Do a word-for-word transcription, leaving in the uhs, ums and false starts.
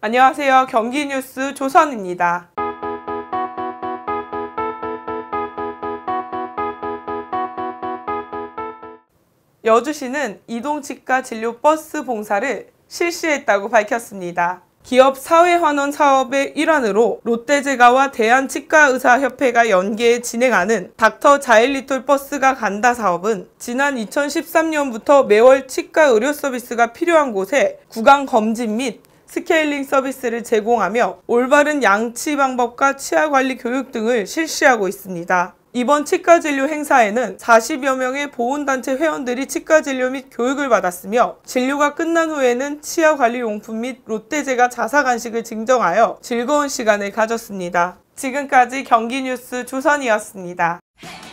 안녕하세요. 경기뉴스 조선입니다. 여주시는 이동치과 진료 버스 봉사를 실시했다고 밝혔습니다. 기업 사회환원 사업의 일환으로 롯데제과와 대한치과의사협회가 연계해 진행하는 닥터 자일리톨 버스가 간다 사업은 지난 이천십삼 년부터 매월 치과 의료 서비스가 필요한 곳에 구강 검진 및 스케일링 서비스를 제공하며 올바른 양치 방법과 치아 관리 교육 등을 실시하고 있습니다. 이번 치과진료 행사에는 사십여 명의 보훈단체 회원들이 치과진료 및 교육을 받았으며 진료가 끝난 후에는 치아관리용품 및 롯데제과 자사간식을 증정하여 즐거운 시간을 가졌습니다. 지금까지 경기뉴스 조선이었습니다.